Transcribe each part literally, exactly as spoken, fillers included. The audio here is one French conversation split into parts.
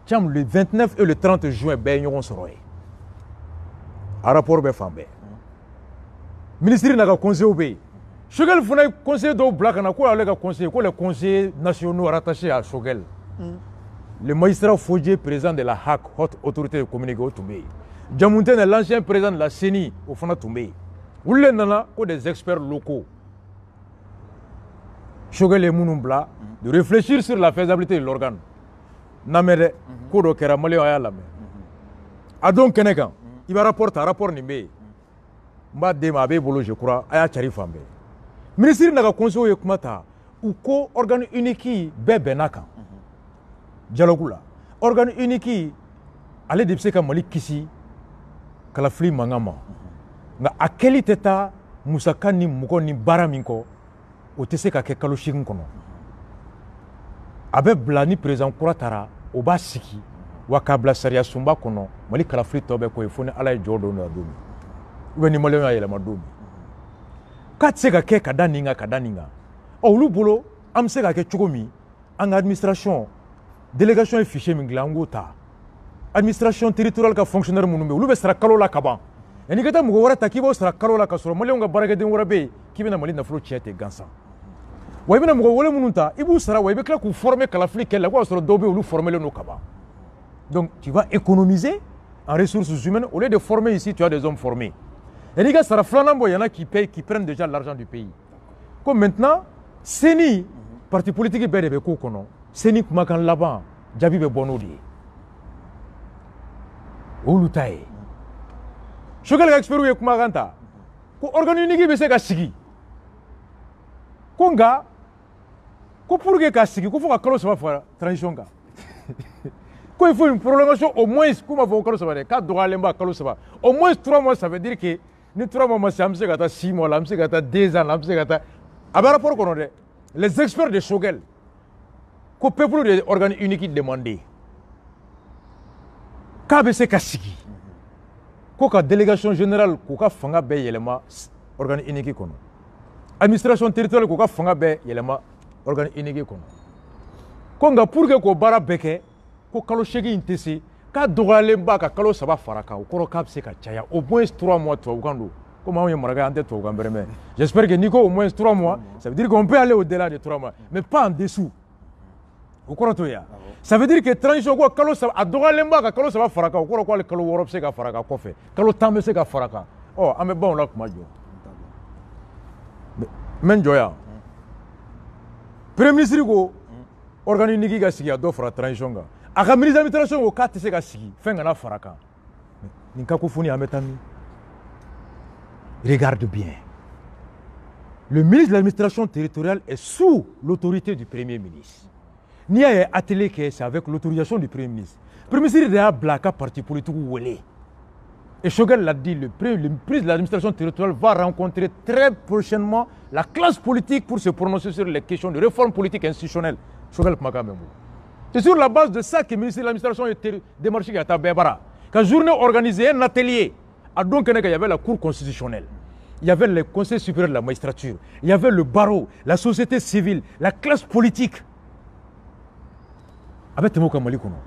le vingt-neuf et le trente juin bɛɛ ɲɔgɔn sɔrɔ ye a rapport bɛ fan bɛɛ ministre n'a ka conseil bɛ yen Choguel fana ye conseil dɔw bila ka na ko ale ka conseil ko les conseillers nationaux rattachés à Choguel le magistrat Fodje président de la H A C haute autorité de communication o tun bɛ yen Diamounté l'ancien président de la C E N I o fana tun bɛ yen olu de nana ko des experts locaux Choguel ye minnu bila de réfléchir sur la faisabilité de l'organe namɛ dɛ ko dɔ kɛra maliyɛnw a y'a lamɛn a don kɛnɛ kan i bɛ rapport ta rapport nin bɛ yen n b'a d'e ma a b'e bolo je crois a y'a cari fan bɛɛ ministre n'a ka conseil ye kuma ta u ko organe unique bɛɛ bɛnna kan dialogue la organe unique ale de bɛ se ka Mali kisi kalafili mankan ma nka a kɛli tɛ taa musaka ni mɔgɔ ni baara min kɔ o tɛ se ka kɛ kalo seegin kɔnɔ a bɛ bila ni président kura taara o b'a sigi wa k'a bila sariya sunba kɔnɔ Mali kalafili tɔ bɛ k'o ye fo ni Ala ye jɔ don na don min ou bien ni maliyɛnw y'a yɛlɛma don min k'a tɛ se ka kɛ ka da nin kan ka da nin kan ɔ olu bolo an bɛ se ka kɛ cogo min an ka administration délégation ye fichier min dilan an k'o ta administration territoriale ka fonctionnaire minnu bɛ yen olu bɛ sara kalo la ka ban yanni i ka taa mɔgɔ wɛrɛ ta k'i b'o sara kalo la ka sɔrɔ maliyɛnw ka baarakɛden wɛrɛ bɛ yen k'i bɛna Mali nafolo tiɲɛ ten gansan wa i bɛna mɔgɔ wɛrɛ minnu ta i b'u sara wa i bɛ tila k'u former kalafili kɛlɛ la k'o y'a sɔrɔ dɔw bɛ yen olu formelen don ka ban donc tu vas économiser en ressources humaines au lieu de former ici tu as des hommes formés yanni i ka sara filanan bɔ yana qui paye qui prennent déjà l'argent du pays ko maintenant C E N I parti politique bɛɛ de bɛ k'o kɔnɔ C E N I kumakan laban jaabi bɛ bɔ n'o de ye olu ta ye Choguel ka expert ye kumakan ta ko organe unique bɛ se ka sigi ko nka ko pour que k'a sigi ko fo ka kalo saba fara transition kan ko il faut une prolongation au moins k'u ma fɔ ko kalo saba dɛ k'a dɔgɔyalen ba kalo saba au moins trois mois ça veut dire que ni trois mois ma se an bɛ se ka taa six mois la an bɛ se ka taa deux ans la an bɛ se ka taa a bɛ rapport kɔnɔ dɛ les experts de Choguel ko peuple de organe unique demandé k'a bɛ se ka sigi ko ka délégation générale k'u ka fanga bɛɛ yɛlɛma organe unique kɔnɔ administration territoriale k'u ka fanga bɛɛ yɛlɛma organe unique kɔnɔ ko nka pour que k'o baara bɛɛ kɛ ko kalo seegin in tɛ se k'a dɔgɔyalen ba ka kalo saba fara kan o kɔrɔ k'a bɛ se ka caya au moins trois mois tubabukan don comme anw ye maraka an tɛ tubabukan bɛrɛ mɛn j'espère que n'i ko au moins trois mois ça veut dire qu'on peut aller au-delà de trois mois mais pas en dessous o kɔrɔ t'o ye wa ça veut dire que transition ko kalo saba a dɔgɔyalen ba ka kalo saba fara kan o kɔrɔ ko hali kalo wɔɔrɔ bɛ se ka fara kan kɔfɛ kalo tan bɛ se ka fara kan ɔ an bɛ ban o la kuma jɔ n bɛ n jɔ yan premier ministre ko organe unique ka sigi a dɔ fara transition kan a ka ministre de l'administration ko k'a tɛ se ka sigi fɛn kana fara kan nin ka ko fo ni an bɛ taa min regarde bien le ministre de l'administration territoriale est sous l'autorité du premier ministre n'i y'a ye atelier kɛ c'est avec l'autorisation du premier ministre premier ministre de y'a bila a ka parti politique wele et Choguel l'a dit le ministre de l'administration territoriale va rencontrer très prochainement la classe politique pour se prononcer sur les questions de réforme politique institutionnelle Choguel kumakan bɛ n bolo c'est sur la base de ça que le ministre de l'administration est démarché à Tabébara. Quand journée organisée, un atelier, à donc il y avait la cour constitutionnelle, il y avait le conseil supérieur de la magistrature, il y avait le barreau, la société civile, la classe politique. Avec Temo Kamali Kono.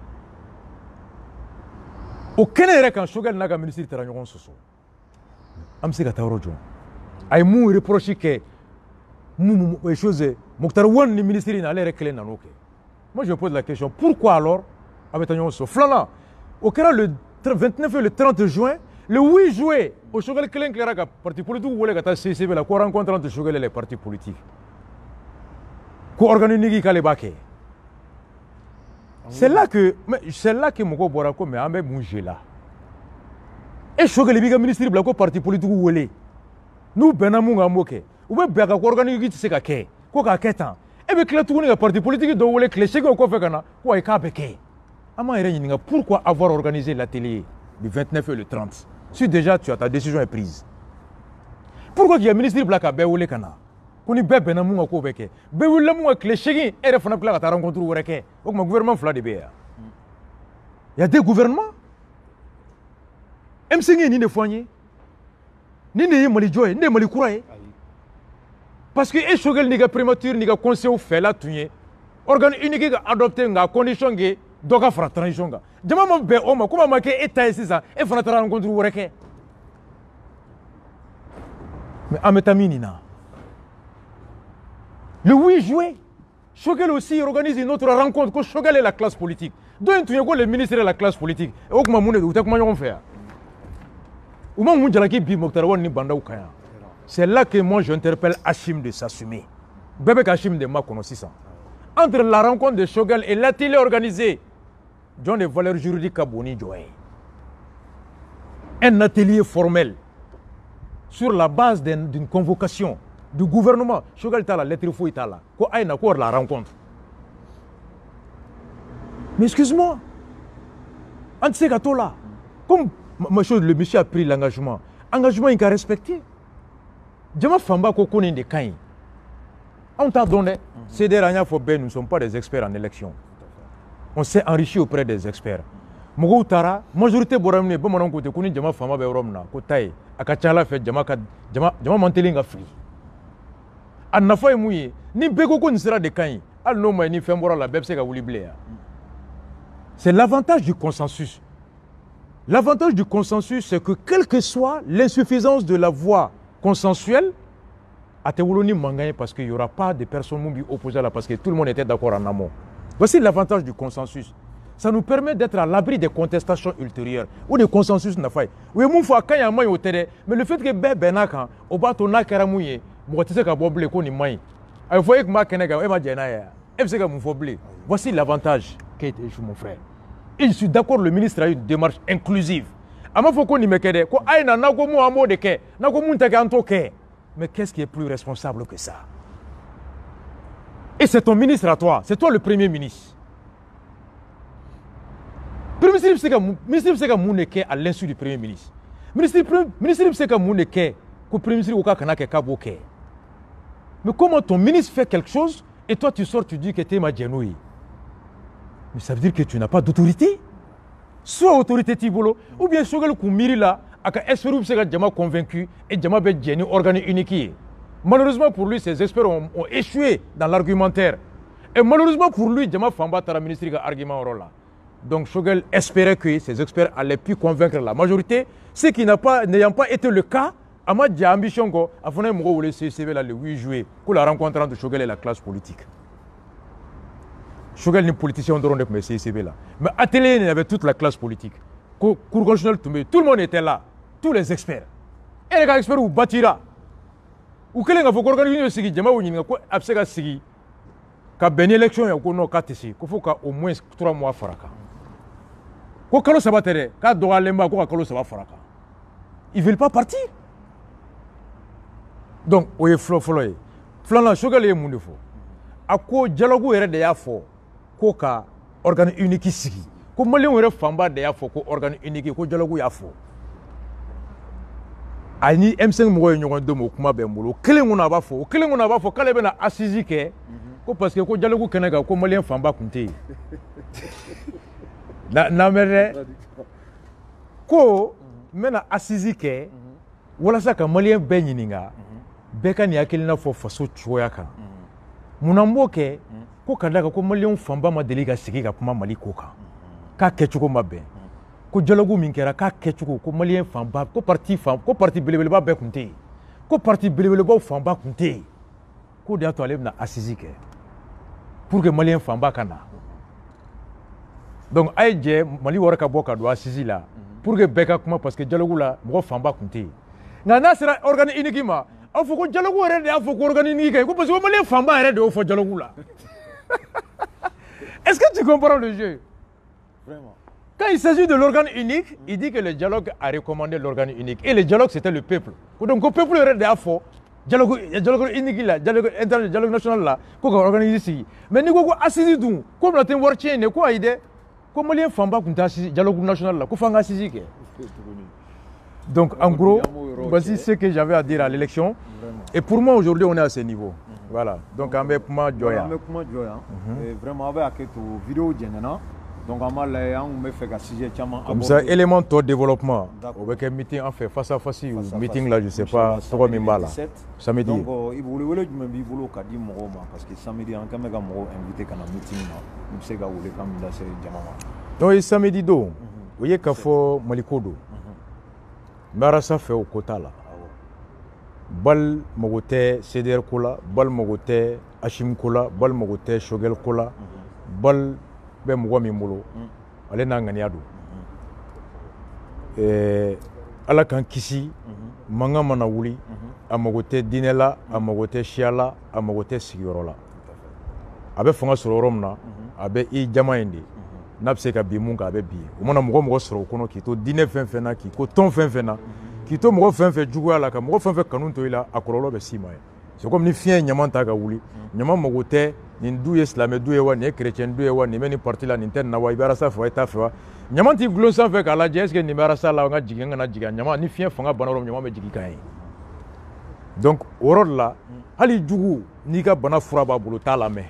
Au Kenya, quand Choguel n'a qu'un ministre de l'Union Soso, Amsi Gataorojo, a mou reproché que mou choses, Mokhtar Wan, le ministre, n'allait réclamer dans l'oké. Moi, je pose la question, pourquoi alors, avec un Soso, Flana, au Kenya, le vingt-neuf et le trente juin, le huit juin, au Choguel Kelen Kleraka, parti politique, vous voulez que C C B, la rencontre entre Choguel et les partis politiques. Qu'on organise Nigi Kalebake. C'est là que, c'est là que Moko Borako, mais Ambe Moungé là. Et Choguel Biga ministre de la parti politique, vous voulez. Nous, Benamunga Moke, ou bien Bega organise Sekake, Koka Ketan. Et bien, que le parti politique doit vouloir que les Ségo Kofekana, quoi et Kabeke. Pourquoi avoir organisé l'atelier du vingt-neuf et le trente si déjà tu as ta décision est prise? Pourquoi il y a un ministre de Blaka Beoule Kana? Qu'on y bébé n'a pas Kobeke. Beoule Mouak, les Séguins, et Refana Plaka à rencontre au Reke. Donc, mon gouvernement Fla de Béa. Il y a des gouvernements. M cinq ni de Foigné, ni de Malijoy, ni de Malikouraye. Parce que Choguel n'est pas prématuré, n'est pas conseil au fait là, tu es. Organe unique adopté, n'a condition que dɔ ka fara transition kan jama ma bɛn o ma ko ma ma kɛ e ta ye sisan e fana taara rencontre wɛrɛ kɛ mais an bɛ taa min nin na le huit juillet Choguel aussi organise une autre rencontre ko Choguel est la classe politique dɔ in tun ye ko le ministre est la classe politique o kuma mun de don u tɛ kuma ɲɔgɔn fɛ yan u ma mun jalaki bi Mokhtar Wade ni bandaw kan yan c'est là que moi j'interpelle Hachim de s'assumer bɛɛ bɛ ka Hachim de makɔnɔ sisan entre la rencontre de Choguel et l'atelier organisé jɔn de valeur juridique ka bon ni jɔ ye un atelier formel sur la base d'une convocation du gouvernement Choguel t'a la lettre foyi t'a la ko a ye na ko la rencontre mais excuse-moi an tɛ se ka to la comme ma chose le monsieur a pris l'engagement engagement in ka respecter jama fanba ko ko nin de ka ɲi anw t'a dɔn dɛ C D R an y'a fɔ bɛɛ nous ne sommes pas des experts en élection on s'est enrichi auprès des experts mɔgɔw taara majorité bɔra min ye bamananw ko ten ko ni jama faama bɛ yɔrɔ min na ko ta ye a ka ca ala fɛ jama ka jama jama man teli ka fili a nafa ye mun ye ni bɛɛ ko ko nin sira de ka ɲi hali n'o ma ɲi ni fɛn bɔra la bɛɛ bɛ se ka wuli bilen yan c'est l'avantage du consensus l'avantage du consensus c'est que quelle que soit l'insuffisance de la voix consensuelle a tɛ wolo ni mankan ye parce qu'il y aura pas de personnes mun bi opposé à la parce que tout le monde était d'accord en amont voici l'avantage du consensus. Ça nous permet d'être à l'abri des contestations ultérieures ou des consensus nafa ye u ye mun fɔ a ka ɲi a ma ɲi o tɛ dɛ mais le fait que bɛɛ bɛnn'a kan o b'a to n'a kɛra mun ye mɔgɔ tɛ se ka bɔ bilen ko nin ma ɲi a bɛ fɔ e tun b'a kɛnɛ kan e ma jɛn n'a ye e bɛ se ka mun fɔ bilen voici l'avantage Keita mon frère et je suis d'accord le ministre a eu une démarche inclusive a ma fɔ ko nin bɛ kɛ dɛ ko a ye na n'a ko mun an b'o de kɛ n'a ko mun tɛ kɛ an t'o kɛ mais qu'est-ce qui est plus responsable que ça et c'est ton ministre à toi c'est toi le premier ministre. Le ministre bɛ se ka mun de kɛ à l'insu du premier ministre ministre bɛ se ka mun de kɛ ko premier ministre ko k'a kana kɛ k'a b'o kɛ mais comment ton ministre fait quelque chose et toi tu sors tu dis que t'es ma jɛn n'o ye mais ça veut dire que tu n'as pas d'autorité soit autorité t'i bolo ou bien Choguel kun miiri la a ka expert bɛ se ka jama convaincu et jama bɛ jɛn ni organe unique ye malheureusement pour lui ces experts ont, ont échoué dans l'argumentaire et malheureusement pour lui jama fanba taara ministre ka argument yɔrɔ la. Donc Choguel espérait que ces experts allaient plus convaincre la majorité, ce qui n'a pas, n'ayant pas été le cas, à ma ambition ko, a fait un mot le C C V le huit juillet pour la rencontre entre Choguel et la classe politique. Choguel n'est politicien de le C C V là, mais atelier il y avait toute la classe politique. Cour constitutionnelle tout le monde était là, tous les experts. Et les experts ou bâtira, ou quel est le faut organiser sigi, jama ou n'inga ko absega sigi, ka ben élection ya ko no katisi, ko faut ka au moins trois mois faraka. Ko kalo saba tɛ dɛ k'a dɔgɔyalenba ko ka kalo saba fara kan ils veulent pas partir donc o ye fɔlɔ fɔlɔ ye filanan Choguel ye mun de fɔ a ko dialogue yɛrɛ de y'a fɔ ko ka organe unique sigi ko maliyɛnw yɛrɛ fanba de y'a fɔ ko organe unique ko dialogue y'a fɔ a ni M cinq mɔgɔw ye ɲɔgɔn dɔn o kuma bɛ n bolo o kelen kɔnɔ a b'a fɔ o kelen kɔnɔ a b'a fɔ k'ale bɛna assise kɛ ko parce que ko dialogue kɛnɛ kan ko maliyɛn fanba tun tɛ yen n'amɛrɛ ko n bɛna assise kɛ walasa ka maliyɛn bɛɛ ɲininka bɛɛ ka nin hakilina fɔ faso cogoya kan munna n b'o kɛ ko ka d'a kan ko maliyɛn fanba ma deli ka sigi ka kuma Mali ko kan k'a kɛcogo ma bɛn ko dialogue min kɛra k'a kɛcogo ko maliyɛn fanba ko parti fan ko parti belebeleba bɛɛ tun tɛ yen ko parti belebelebaw fanba tun tɛ yen ko de y'a to ale bɛna assise kɛ pour que maliyɛn fanba ka na. Donc a ye jɛ Mali wari ka bɔ ka don assise la pour que bɛɛ ka kuma parce que dialogue la mɔgɔ fanba tun tɛ yen nka n'a sera organe unique ma aw fɔ ko dialogue yɛrɛ de y'a fɔ ko organe unique kɛ ko parce que maliyɛn fanba yɛrɛ de y'o fɔ dialogue la est-ce que tu comprends le jeu? Vraiment. Quand il s'agit de l'organe unique il dit que le dialogue a recommandé l'organe unique et le dialogue c'était le peuple donc le peuple yɛrɛ de y'a fɔ dialogue dialogue unique la dialogue interne dialogue national la ko ka organiser sigi mais ni ko ko assise dun ko bɛna tɛ wari tiɲɛ de ko ayi dɛ. Comme maliyɛn fanba tun tɛ dialogue national la ko f'an ka assise kɛ donc en gros voici ce que j'avais à dire à l'élection et pour moi aujourd'hui on est à ce niveau voilà donc an bɛ kuma jɔ yan an bɛ kuma jɔ yan vraiment a bɛ hakɛ to vidéo jɛngɛnna Donc, on va faire un sujet comme ça, élément de développement. On va faire un meeting, en fait, face à face, ou meeting là, je ne sais pas, trois mille balles. Samedi. Donc, il voulait que je me dise parce que samedi, on va inviter à un meeting. Je sais que vous voulez que je me donc, samedi, vous voyez qu'il faut Malikodo. Marasa fait au quota là. Bal Mogote, C D R Kola, Bal Mogote, Hachim Kola, Bal Mogote, Shogel Kola, Bal Ben Mwami Molo, allez Nanganiado. Ala kan kisi, Manga Manaouli, à Mogote Dinela, à Mogote Chiala, à Mogote Sigorola. Abe Fonga sur Romna, Abe I Jamaindi, Napseka Bimunga Abe Bi. Au moins, Mogo Soro Kono qui to dîner fin fena, qui coton fin fena. Qui to mo fen fe jugu ala ka mo fen fe kanun to ila akorolo be sima c'est comme ni fien nyaman ta ga wuli nyaman mo gote ni ndu islam du ewa ni chrétien du ewa ni meni parti la ni ten na wa ibara sa fo eta fa nyaman ti glo san fe ka la jes ke ni bara sa la nga jigen na jiga nyaman ni fien fanga banaro nyaman be jigi kan donc orod la hali jugu ni ka bana fura ba bulu ta la me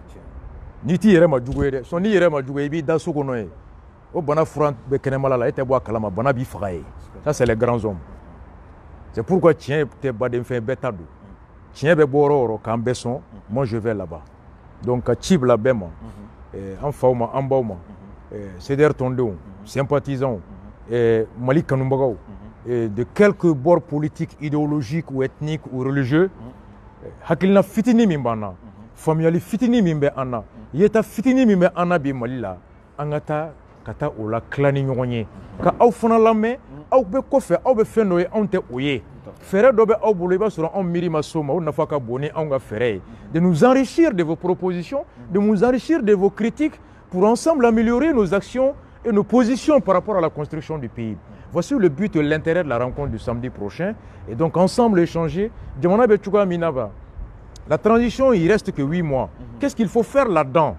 ni ti yere ma jugu yere so ni yere ma jugu e bi da so ko no e o bana fura be kenema la ete bo kalama bana bi faga e. Ça, c'est les grands hommes. C'est pourquoi tiens, tu es fait bêta d'eau. Tiens, tu es boro, quand besson, moi je vais là-bas. Donc, Tchib la bema, en fauma, en bauma, c'est der tondon, sympathisant, Malik Kanumbagao, de quelques bords politiques, idéologiques ou ethniques ou religieux, Hakilna fitini mimbana, familiali fitini mimbe anna, yeta fitini mimbe anna bi malila, angata. Kata ola clani ñoŋoñe ka aw fana lamɛ aw be kɔfɛ aw be fɛn dɔ ye anw tɛ o ye fɛrɛ dɔ bɛ aw bolo i b'a sɔrɔ anw miiri ma s'o ma o nafa ka bon ni anw ka fɛrɛ ye de nous enrichir de vos propositions de nous enrichir de vos critiques pour ensemble améliorer nos actions et nos positions par rapport à la construction du pays. Voici le but et l'intérêt de la rencontre du samedi prochain et donc ensemble échanger. Jamana be chuka minaba. La transition, il reste que huit mois. Qu'est-ce qu'il faut faire là-dedans?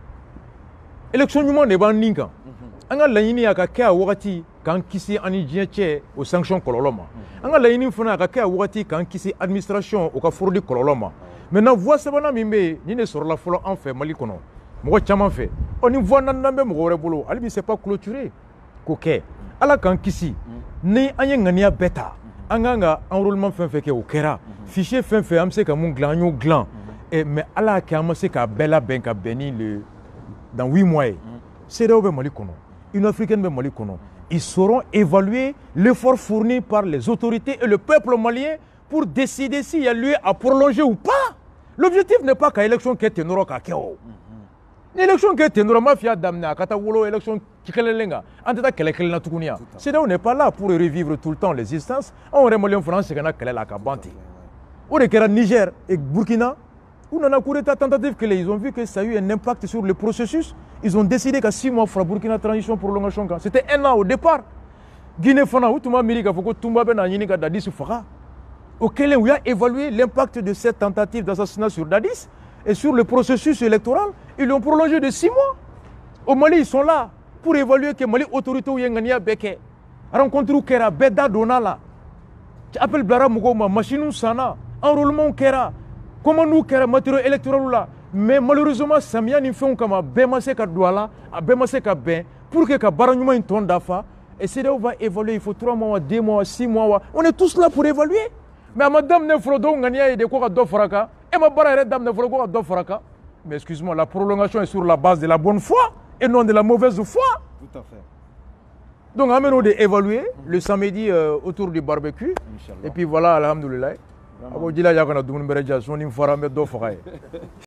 Élection du monde est ban ninka. Anga laɲini a ka kɛ a wagati k'an kisi ani diɲɛ cɛ o sanction kɔlɔlɔ ma an ka laɲini fana a ka kɛ a wagati k'an kisi administration o ka fraude kɔlɔlɔ ma maintenant voie sabanan min bɛ yen ni ne sɔrɔla fɔlɔ an fɛ Mali kɔnɔ mɔgɔ caman fɛ ɔ ni voie naaninan bɛ mɔgɔ wɛrɛ bolo hali bi c'est pas clôturé k'o kɛ ala k'an kisi ni an ye ŋaniya bɛɛ ta an k'an ka enrôlement fɛn fɛn kɛ o kɛra fichier fɛn fɛn an bɛ se ka mun dilan an y'o dilan mais ala y'a kɛ an ma se k'a bɛɛ labɛn ka bɛn ni le dans huit mois ye C D A O bɛ Mali kɔnɔ Union africaine de Mali Kono, ils sauront évaluer l'effort fourni par les autorités et le peuple malien pour décider s'il y a lieu à prolonger ou pas. L'objectif n'est pas qu'à l'élection qui est ténor à Kéo. L'élection qui est ténor, mafia d'amna, à Katawolo, élection qui est lenga, en tout cas, qu'elle est la Tukunia. C'est on n'est pas là pour revivre tout le temps les instances. On remonte en France, c'est qu'on a qu'elle est la Kabanti. On est qu'à Niger et Burkina. On a couru ta tentative que ils ont vu que ça a eu un impact sur le processus. Ils ont décidé qu'à six mois, il faudra Burkina transition prolongation. C'était un an au départ. Guinée Fana, où tout le monde a dit que Toumba Ben Anini Dadis Fara, auquel on a évalué l'impact de cette tentative d'assassinat sur Dadis et sur le processus électoral. Ils l'ont prolongé de six mois. Au Mali, ils sont là pour évaluer que Mali autorité ou Yengania Beke rencontre ou Kera Beda Donala. Tu appelles Blara Mugoma, machine ou Sana, enrôlement ou Kera. Comment nous Kera matériel électoral là? Mais malheureusement, Samia n'y fait comme un bémassé ka douala, un bémassé ka ben, pour que ka baranyuma une tonne d'afa. Et c'est là où on va évaluer. Il faut trois mois, deux mois, six mois. On est tous là pour évaluer. Mais à madame Nefrodo, on a des quoi à fraka. Et ma barre dame Nefrodo à fraka. Mais excuse-moi, la prolongation est sur la base de la bonne foi et non de la mauvaise foi. Tout à fait. Donc, on va évaluer le samedi euh, autour du barbecue. Inch'Allah. Et puis voilà, alhamdoulilah. Abo dila yakana dumun bereja soni fara me do faray